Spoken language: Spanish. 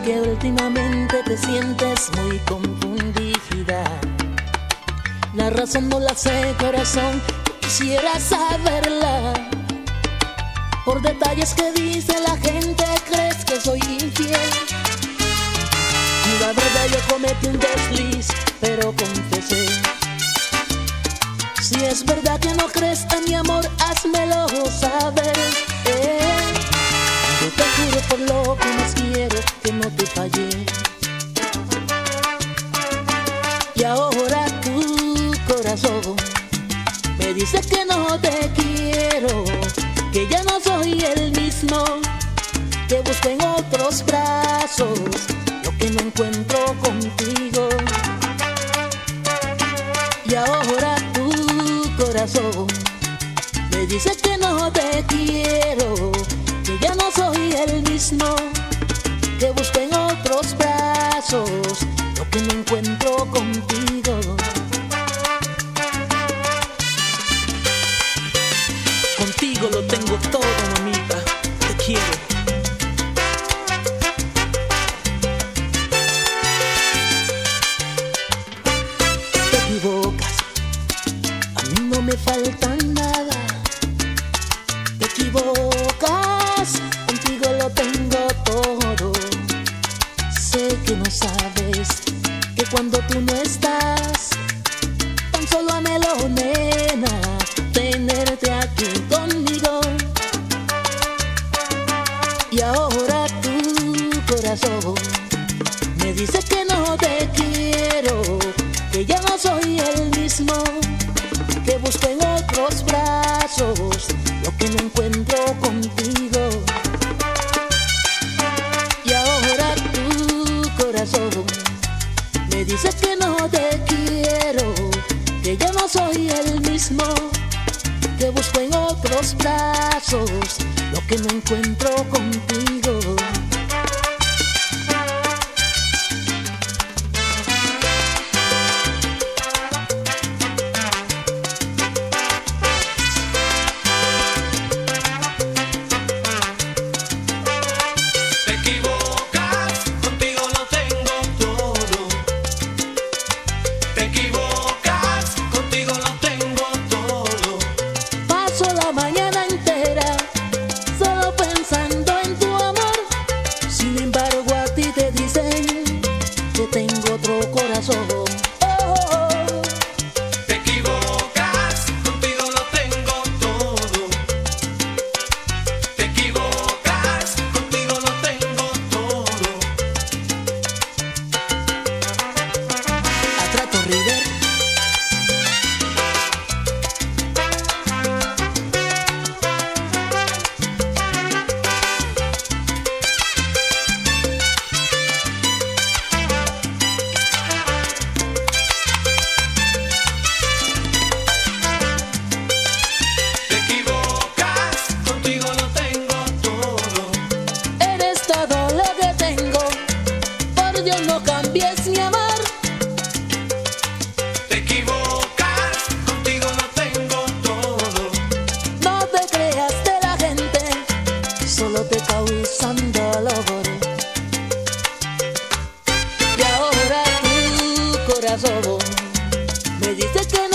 que últimamente te sientes muy confundida. La razón no la sé, corazón, quisiera saberla. Por detalles que dice la gente crees que soy infiel. La verdad, yo cometí un desliz, pero confesé. Si es verdad que no crees en mi amor, házmelo saber. Yo te juro por lo que más quiero que no te fallé. Y ahora tu corazón me dice que no te quiero, que ya no soy el mismo, que busco en otros brazos lo que no encuentro contigo. Y ahora tu corazón me dice que no te quiero, que ya no soy el mismo, que busco en otros brazos lo que no encuentro contigo. Contigo lo tengo todo, mamita, te quiero. Te equivocas, a mí no me falta nada. Te equivocas, contigo lo tengo todo. Sé que no sabes que cuando tú no estás, tan solo anhelo, nena, tenerte aquí conmigo. Y ahora tu corazón me dice que no te quiero, que ya no soy el mismo, que busco en otros brazos lo que no encuentro contigo. Y ahora tu corazón me dice que no te quiero, que ya no soy el mismo, que busco en otros brazos lo que no encuentro contigo. Tengo otro corazón. Te equivocas, contigo lo tengo todo. Te equivocas, contigo lo tengo todo. Atraco River. No cambies mi amor. Te equivocas, contigo lo tengo todo. No te creas de la gente, solo te causan dolor. Y ahora tu corazón me dice que